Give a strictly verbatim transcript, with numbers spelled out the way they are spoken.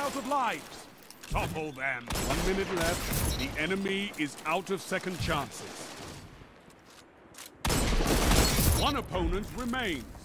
out of lives. Topple them. One minute left. The enemy is out of second chances. One opponent remains.